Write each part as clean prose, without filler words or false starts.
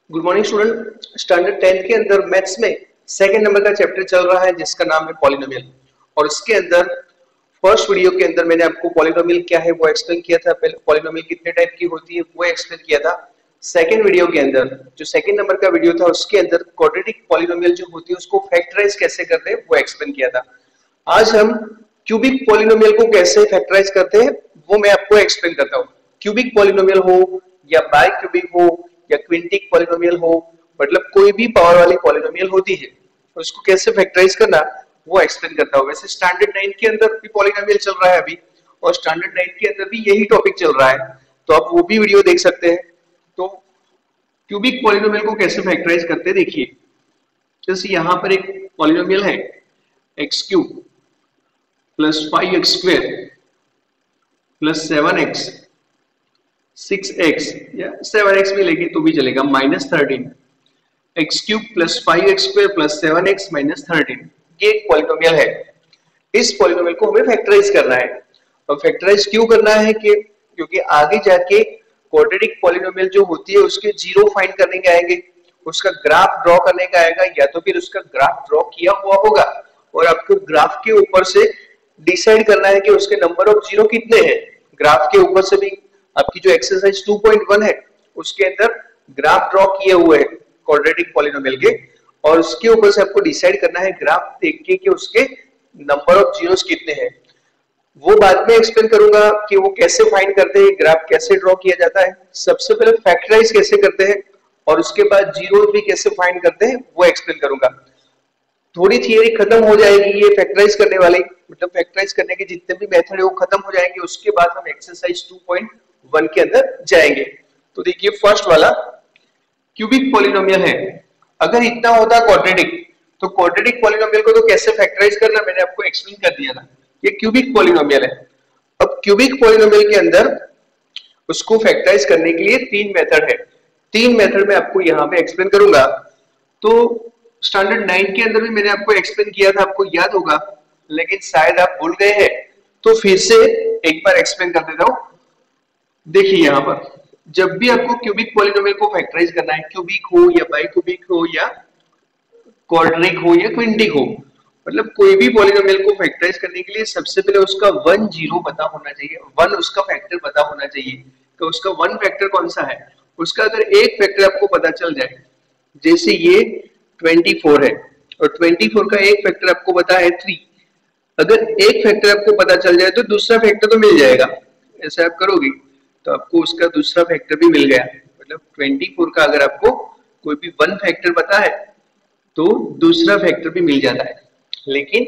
Good morning student. Standard 10 के अंदर maths में सेकंड नंबर का चैप्टर चल रहा है जिसका नाम है पॉलिनोमियल। और इसके अंदर फर्स्ट वीडियो के अंदर मैंने आपको पॉलिनोमियल क्या है वो एक्सप्लेन किया था। पहले पॉलिनोमियल कितने टाइप की होती है वो एक्सप्लेन किया था। सेकंड वीडियो के अंदर जो सेकंड नंबर का वीडियो था उसके अंदर क्वाड्रेटिक पॉलिनोमियल जो होती है उसको फैक्टराइज कैसे करते हैं वो एक्सप्लेन किया था। आज हम क्यूबिक पॉलिनोमियल को कैसे फैक्टराइज करते हैं वो मैं आपको एक्सप्लेन करता हूँ। क्यूबिक पॉलिनोमियल हो या बाय क्यूबिक हो या क्विंटिक पॉलिनोमियल हो, मतलब कोई भी पावर वाली पॉलिनोमियल होती है तो उसको कैसे फैक्टराइज करना वो एक्सप्लेन करता हूँ। वैसे स्टैंडर्ड 9 के अंदर भी पॉलिनोमियल चल रहा है अभी, और स्टैंडर्ड 9 के अंदर भी यही टॉपिक चल रहा है, तो आप वो भी वीडियो देख सकते हैं। तो क्यूबिक पॉलिनोमियल को कैसे फैक्टराइज करते हैं देखिए। जैसे यहाँ पर एक पॉलिनोमियल है x cube plus 5x square plus 7x 6x या 7x भी लेंगे तो भी चलेगा minus 13 x cube plus 5x square plus 7x minus 13, ये एक पॉलिनोमियल है। इस पॉलिनोमियल को हमें फैक्टराइज करना है। और फैक्टराइज क्यों करना है कि क्योंकि आगे जाके क्वाड्रेटिक पॉलिनोमियल जो होती है उसके जीरो फाइंड करने के आएंगे, उसका ग्राफ ड्रॉ करने का आएगा, या तो फिर उसका ग्राफ ड्रॉ किया हुआ होगा और आपको ग्राफ के ऊपर से डिसाइड करना है कि उसके नंबर ऑफ जीरो कितने हैं। ग्राफ के ऊपर से भी आपकी जो एक्सरसाइज 2.1 है उसके अंदर ग्राफ ड्रॉ किए हुए हैं क्वाड्रेटिक पॉलिनोमियल के, और उसके ऊपर से आपको डिसाइड करना है ग्राफ देख के कि उसके नंबर ऑफ जीरोस कितने हैं। वो बाद में एक्सप्लेन करूंगा कि वो कैसे फाइंड करते हैं, ग्राफ कैसे ड्रॉ किया जाता है। सबसे पहले फैक्टराइज कैसे करते हैं और उसके बाद जीरो भी कैसे फाइंड करते हैं वो एक्सप्लेन करूंगा। थोड़ी थियरी खत्म हो जाएगी ये फैक्टराइज करने वाली, मतलब फैक्टराइज करने के जितने भी मेथड है वो खत्म हो जाएंगे। उसके बाद हम एक्सरसाइज 2.1 के अंदर जाएंगे। तो देखिए फर्स्ट वाला क्यूबिक पॉलिनोमियल है। अगर इतना होता क्वाड्रेटिक तो क्वाड्रेटिक पॉलिनोमियल को तो कैसे फैक्टराइज करना मैंने आपको एक्सप्लेन कर दिया था। ये क्यूबिक पॉलिनोमियल है। अब क्यूबिक पॉलिनोमियल के अंदर उसको फैक्टराइज करने के लिए तीन मेथड है। तीन मेथड में आपको यहाँ पे एक्सप्लेन करूंगा। तो स्टैंडर्ड 9 के अंदर भी मैंने आपको एक्सप्लेन किया था, आपको याद होगा, लेकिन शायद आप भूल गए हैं, तो फिर से एक बार एक्सप्लेन कर देता हूं। देखिए यहाँ पर जब भी आपको क्यूबिक पॉलिनोमियल को फैक्टराइज करना है, क्यूबिक हो या बाइक्यूबिक हो या क्वाड्रिक हो या क्विंटिक हो, मतलब कोई भी पॉलिनोमियल को फैक्टराइज करने के लिए सबसे पहले उसका वन जीरो पता होना चाहिए, वन उसका फैक्टर पता होना चाहिए कि उसका वन फैक्टर कौन सा है। उसका अगर एक फैक्टर आपको पता चल जाए, जैसे ये 24 है और 24 का एक फैक्टर आपको पता है 3, अगर एक फैक्टर आपको पता चल जाए तो दूसरा फैक्टर तो मिल जाएगा। ऐसा आप करोगे तो आपको उसका दूसरा फैक्टर भी मिल गया। मतलब 24 का अगर आपको कोई भी वन फैक्टर पता है तो दूसरा फैक्टर भी मिल जाता है, लेकिन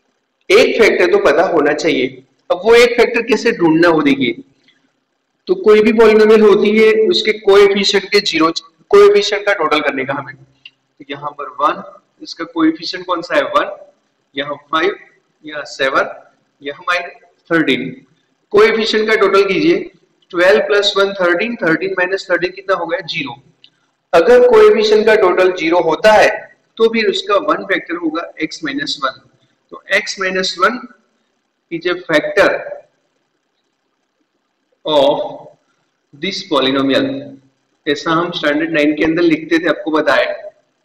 एक फैक्टर तो पता होना चाहिए। अब वो एक फैक्टर कैसे ढूंढना हो, देखिए तो कोई भी पॉलिनोमियल होती है उसके कोएफिशिएंट के जीरो, कोएफिशिएंट का टोटल करने का हमें, तो यहाँ पर 1, इसका कोएफिशिएंट कौन सा है 1, यहाँ 5, यहाँ 7, यहाँ -13, कोएफिशिएंट का टोटल कीजिए। 12 + 1 13, 13 - 13 कितना हो गया 0। अगर कोएफिशिएंट का टोटल 0 होता है तो फिर उसका वन फैक्टर होगा x - 1। तो x - 1 is a factor of this polynomial. ऐसा हम स्टैंडर्ड 9 के अंदर लिखते थे, आपको बताया।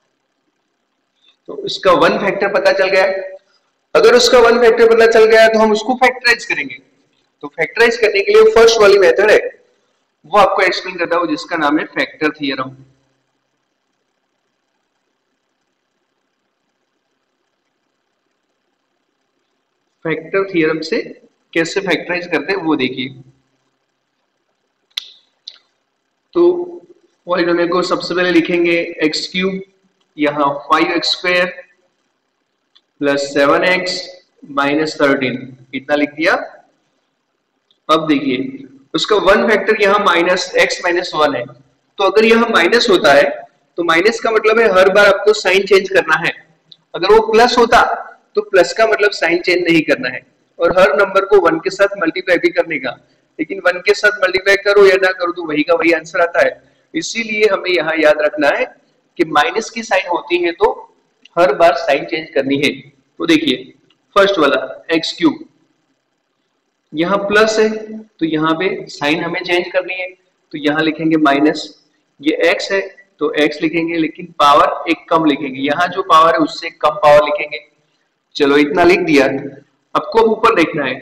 तो इसका वन फैक्टर पता चल गया। अगर उसका वन फैक्टर पता चल गया तो हम उसको फैक्टराइज करेंगे। तो फैक्टराइज करने के लिए फर्स्ट वाली मेथड है वो आपको एक्सप्लेन करता हूं, जिसका नाम है फैक्टर थ्योरम। फैक्टर थ्योरम से कैसे फैक्टराइज करते हैं वो देखिए। तो पॉलिनोमियल को सबसे पहले लिखेंगे एक्स क्यूब, यहाँ 5x square plus 7x minus 13, इतना लिख दिया। अब देखिए उसका वन फैक्टर यहाँ -x - 1 है, तो अगर यहाँ माइनस होता है तो माइनस का मतलब है हर बार आपको साइन चेंज करना है। अगर वो प्लस होता तो प्लस का मतलब साइन चेंज नहीं करना है, और हर नंबर को 1 के साथ मल्टीप्लाई भी करने का। लेकिन 1 के साथ मल्टीप्लाई करो या ना करो तो वही का वही आंसर आता है। इसीलिए हमें यहाँ याद रखना है कि माइनस की साइन होती है तो हर बार साइन चेंज करनी है। तो देखिए फर्स्ट वाला एक्स क्यूब, यहाँ प्लस है तो यहाँ पे साइन हमें चेंज करनी है, तो यहाँ लिखेंगे माइनस, ये x है तो x लिखेंगे, लेकिन पावर एक कम लिखेंगे, यहाँ जो पावर है उससे कम पावर लिखेंगे। चलो इतना लिख दिया। अब को ऊपर देखना है,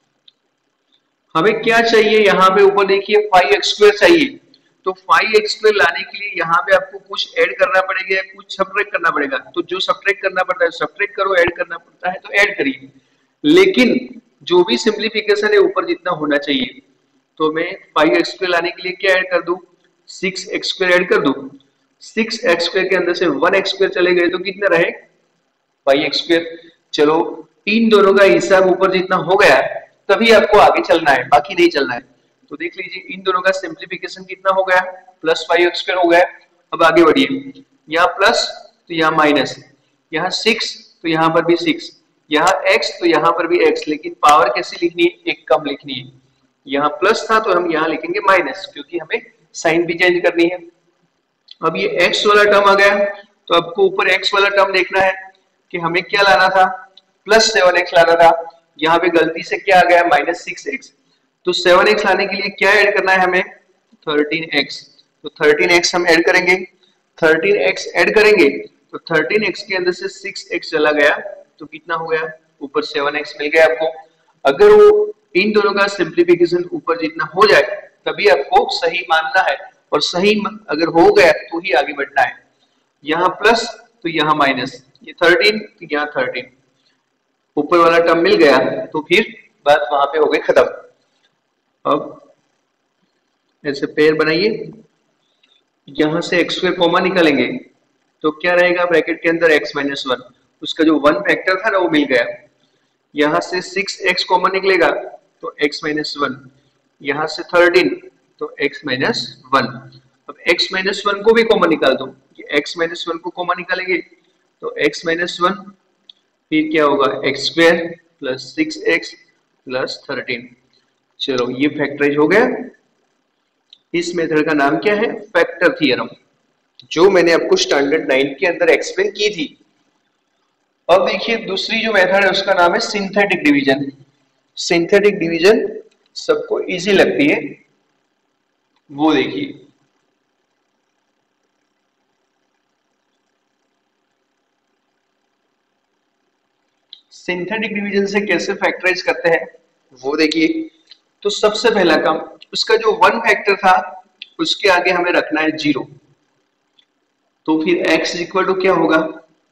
हमें क्या चाहिए, यहाँ पे ऊपर देखिए 5x² चाहिए। तो 5x² लाने के लिए यहाँ पे आपको कुछ ऐड करना पड़ेगा, कुछ सब्ट्रैक्ट करना पड़ेगा। तो जो सब्ट्रैक्ट करना पड़ता है सब्ट्रैक्ट करो, ऐड करना पड़ता है तो ऐड करिए। लेकिन जो भी सिंप्लीफिकेशन है ऊपर जितना होना चाहिए, तो मैं 5x² लाने के लिए क्या ऐड कर दूं, 6x² ऐड कर दूं। 6x² के अंदर से 1x² चले गए तो कितना रहे, 5x²। चलो इन दोनों का हिसाब ऊपर जितना हो गया तभी आपको आगे चलना है, बाकी नहीं चलना है। तो देख लीजिए इन दोनों का सिंप्लीफिकेशन कितना हो गया, प्लस 5x² हो गया। अब आगे बढ़िए, यहाँ प्लस तो यहाँ माइनस, यहाँ 6 तो यहाँ पर भी 6, यहाँ x तो यहाँ पर भी x, लेकिन पावर कैसी लिखनी है, एक कम लिखनी है। यहाँ प्लस था तो हम यहाँ लिखेंगे माइनस, क्योंकि हमें साइन भी चेंज करनी है। अब ये x वाला टर्म आ गया, तो आपको ऊपर x वाला टर्म देखना है कि हमें क्या लाना था, प्लस 7x लाना था। यहाँ पे गलती से क्या आ गया, माइनस 6x। तो 7x लाने के लिए क्या ऐड करना है हमें, 13x। तो 13x हम ऐड करेंगे, 13x ऐड करेंगे तो 13x के अंदर से 6x चला गया तो कितना हो गया, ऊपर 7x मिल गया आपको। अगर वो इन दोनों का सिंप्लीफिकेशन ऊपर जितना हो जाए तभी आपको सही मानना है, और सही अगर हो गया तो ही आगे बढ़ना है। यहाँ प्लस तो यहाँ माइनस, ये 13 तो यहाँ 13, ऊपर वाला टर्म मिल गया तो फिर बात वहां पे हो गई खत्म। अब ऐसे पेयर बनाइए, यहां से x² कॉमा निकालेंगे तो क्या रहेगा, ब्रैकेट के अंदर x - 1, उसका जो 1 फैक्टर था ना वो मिल गया। यहां से 6x कॉमन निकलेगा तो x - 1, यहां से 13 तो x - 1। अब x - 1 को भी कॉमन निकाल दो, ये x - 1 को कॉमन निकालेंगे तो x - 1 फिर क्या होगा, x² प्लस 6x प्लस 13। चलो ये फैक्टराइज हो गया। इस मेथड का नाम क्या है, फैक्टर थ्योरम, जो मैंने आपको स्टैंडर्ड 9 के अंदर एक्सप्लेन की थी। अब देखिए दूसरी जो मेथड है उसका नाम है सिंथेटिक डिवीजन। सिंथेटिक डिवीजन सबको इजी लगती है, वो देखिए। सिंथेटिक डिवीजन से कैसे फैक्टराइज करते हैं वो देखिए। तो सबसे पहला काम, उसका जो 1 फैक्टर था उसके आगे हमें रखना है 0। तो फिर x इक्वल टू क्या होगा,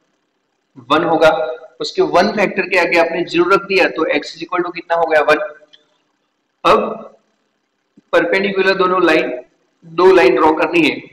1 होगा। उसके 1 फैक्टर के आगे आपने 0 रख दिया तो x इक्वल टू कितना हो गया, 1। अब परपेंडिकुलर दो लाइन ड्रॉ करनी है।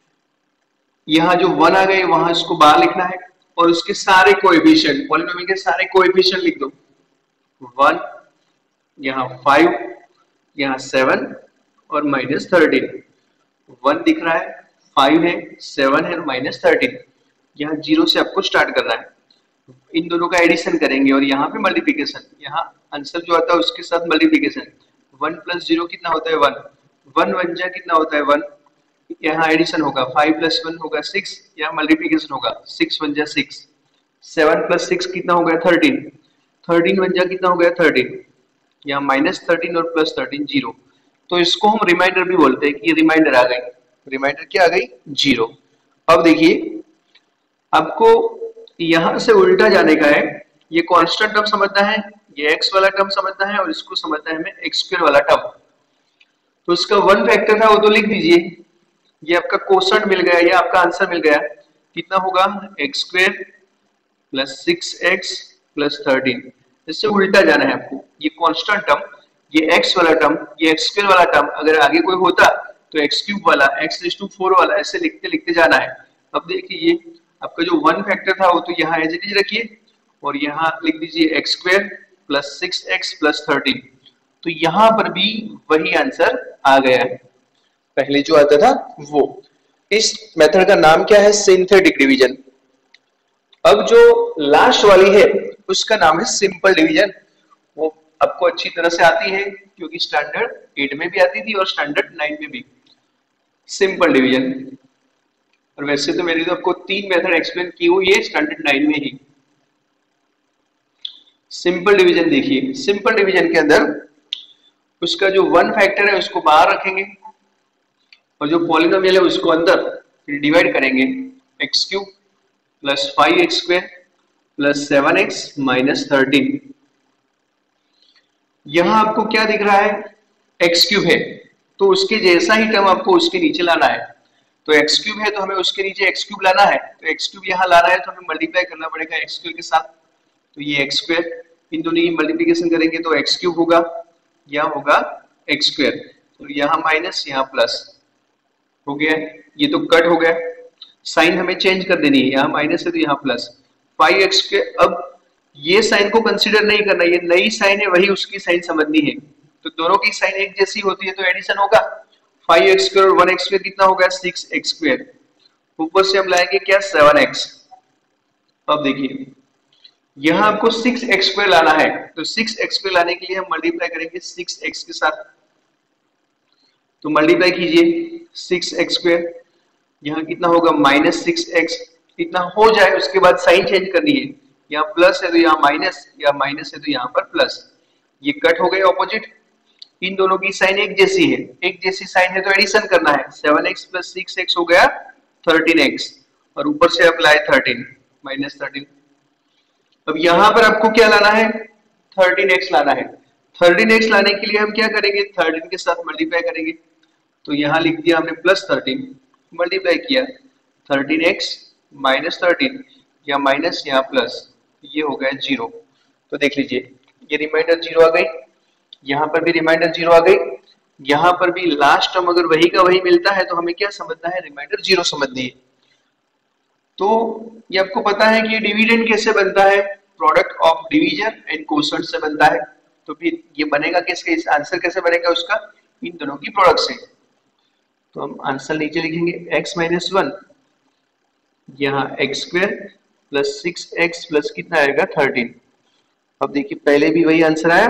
यहाँ जो 1 आ गए वहां इसको बाहर लिखना है, और उसके सारे कोएफिशिएंट, पॉलिनोमियल के सारे कोएफिशिएंट लिख दो। 1, यहाँ 5, यहाँ 7 और -13। 1 दिख रहा है, 5 है, 7 है और -13। यहाँ 0 से आपको स्टार्ट करना है। इन दोनों का एडिशन करेंगे और यहाँ पे मल्टीप्लिकेशन, यहाँ आंसर जो आता है उसके साथ मल्टीप्लिकेशन। 1 + 0 कितना होता है, 1। 1 1 जा कितना होता है, 1। यहाँ एडिशन होगा, 5 + 1 होगा 6, यहाँ मल्टीप्लिकेशन होगा, 6 1 जा 6। 7 + 6 कितना हो गया, 13। 13 1 जा कितना हो गया, 13। यहाँ -13 और +13 0। तो इसको हम रिमाइंडर भी बोलते हैं कि ये रिमाइंडर आ गई। रिमाइंडर क्या आ गई, 0। अब देखिए आपको यहां से उल्टा जाने का है। ये कांस्टेंट टर्म समझना है, ये x वाला टर्म समझना है, और इसको समझना है हमें x² वाला टर्म। तो इसका 1 फैक्टर था वो तो लिख दीजिए, ये आपका क्वोशंट मिल गया, ये आपका आंसर मिल गया। कितना होगा, x² प्लस 6x प्लस 13। इससे उल्टा जाना है आपको। ये कांस्टेंट टर्म, ये x वाला टर्म, ये x² वाला टर्म, अगर आगे कोई होता तो x³ वाला, x⁴ वाला, ऐसे लिखते लिखते जाना है। अब देखिए ये आपका जो 1 फैक्टर था वो तो यहाँ एज इट इज रखिए, और यहाँ लिख दीजिए x² प्लस 6x प्लस 13। तो यहाँ पर भी वही आंसर आ गया है, पहले जो आता था वो। इस मेथड का नाम क्या है, सिंथेटिक डिवीजन। अब जो लास्ट वाली है उसका नाम है सिंपल डिवीजन। वो आपको अच्छी तरह से आती है क्योंकि स्टैंडर्ड 8 में भी आती थी और स्टैंडर्ड 9 में भी। सिंपल डिवीजन, और वैसे तो मैंने तो आपको 3 मेथड एक्सप्लेन की हुई है स्टैंडर्ड 9 में ही। सिंपल डिवीजन देखिए, सिंपल डिवीजन के अंदर उसका जो 1 फैक्टर है उसको बाहर रखेंगे और जो पॉलिनोमियल है उसको अंदर। फिर डिवाइड करेंगे x cube plus 5x square plus 7x minus 13। यहां आपको क्या दिख रहा है, एक्स क्यूब है तो उसके जैसा ही टर्म आपको उसके नीचे लाना है। तो एक्स क्यूब है तो हमें उसके नीचे एक्स क्यूब लाना है, तो एक्स क्यूब यहाँ लाना है तो हमें मल्टीप्लाई करना पड़ेगा एक्स स्क्वायर के साथ। तो ये एक्स स्क्वायर, इन दोनों की मल्टीप्लिकेशन करेंगे तो एक्स क्यूब होगा, यहाँ होगा एक्स स्क्वायर, तो यहाँ माइनस यहाँ प्लस हो गया। ये तो कट हो गया, साइन हमें चेंज कर देनी है, यहाँ माइनस है तो यहाँ प्लस 5x के। अब ये साइन को कंसीडर नहीं करना, ये नई साइन है वही उसकी साइन समझनी है। तो दोनों की साइन एक जैसी होती है तो एडिशन होगा, 5x स्क्वायर और 1x स्क्वायर कितना होगा 6x स्क्वायर, ऊपर से हम लाएंगे क्या 7x। अब देखिए यहाँ आपको 6x स्क्वायर लाना है, तो 6x स्क्वायर लाने के लिए हम मल्टीप्लाई करेंगे 6x के साथ। तो मल्टीप्लाई कीजिए 6x स्क्वायर, यहाँ कितना होगा माइनस 6x, इतना हो जाए उसके बाद साइन चेंज करनी है, यहाँ प्लस है तो यहाँ माइनस, या माइनस है तो यहाँ पर प्लस, ये कट हो गए ऑपोजिट। इन दोनों की साइन एक जैसी है, एक जैसी साइन है तो एडिशन करना है, 7x प्लस 6x हो गया 13x, और ऊपर से आप लाए 13 माइनस 13। अब यहाँ पर आपको क्या लाना है 13x लाना है। 13x लाने के लिए हम क्या करेंगे 13 के साथ मल्टीप्लाई करेंगे, तो यहाँ लिख दिया हमने प्लस 13, मल्टीप्लाई किया 13x माइनस 13, या माइनस यहाँ प्लस, ये हो गया 0। तो देख लीजिए ये रिमाइंडर 0 आ गई, यहाँ पर भी रिमाइंडर 0 आ गई, यहाँ पर भी लास्ट टर्म अगर वही का वही मिलता है तो हमें क्या समझना है, रिमाइंडर 0 समझनी है। तो ये आपको पता है कि ये डिविडेंड कैसे बनता है, product of division and quotient से बनता है। तो फिर ये बनेगा किसके, इस आंसर कैसे बनेगा उसका, इन दोनों की प्रोडक्ट से। तो हम आंसर नीचे लिखेंगे x माइनस 1, यहाँ x square plus 6x plus कितना आएगा 13। अब देखिए पहले भी वही आंसर आया,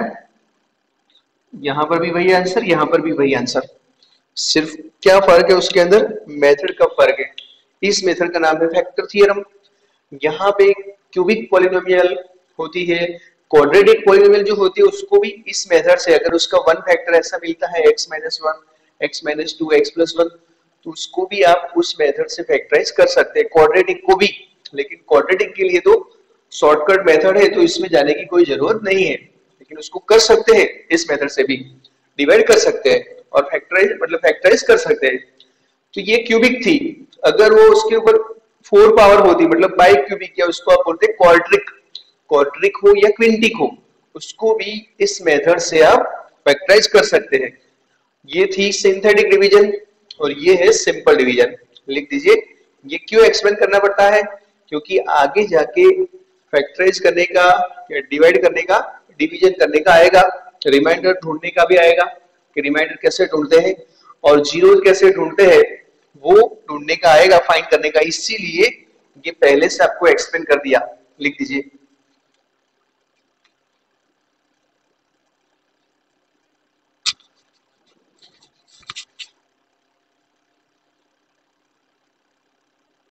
यहाँ पर भी वही आंसर, यहाँ पर भी वही आंसर, सिर्फ क्या फर्क है उसके अंदर, मेथड का फर्क है। इस मेथड का नाम है फैक्टर थ्योरम। यहाँ पे क्यूबिक पॉलिनोमियल होती है, क्वाड्रेटिक पॉलिनोमियल जो होती है उसको भी इस मेथड से, अगर उसका वन फैक्टर ऐसा मिलता है x minus 1, x minus 2, x plus 1, तो उसको भी आप उस मेथड से फैक्टराइज कर सकते हैं, क्वाड्रेटिक को भी। लेकिन क्वाड्रेटिक के लिए तो शॉर्टकट मेथड है तो इसमें जाने की कोई जरूरत नहीं है, लेकिन उसको कर सकते हैं इस मेथड से भी, डिवाइड कर सकते हैं और फैक्टराइज मतलब फैक्टराइज कर सकते हैं। तो ये क्यूबिक थी, अगर वो उसके ऊपर 4 पावर होती मतलब बाई क्यूबिक, या उसको आप बोलते हैं क्वाड्रिक, क्वाड्रिक हो या क्विंटिक हो, उसको भी इस मेथड से आप फैक्टराइज कर सकते हैं। ये थी सिंथेटिक डिवीजन और ये है सिंपल डिवीजन। लिख दीजिए, ये क्यों एक्सप्लेन करना पड़ता है, क्योंकि आगे जाके फैक्टराइज करने का या डिवाइड करने का, डिवीजन करने का आएगा, रिमाइंडर ढूंढने का भी आएगा कि रिमाइंडर कैसे ढूंढते हैं और जीरो कैसे ढूंढते हैं, वो ढूंढने का आएगा, फाइंड करने का। इसीलिए ये पहले से आपको एक्सप्लेन कर दिया। लिख दीजिए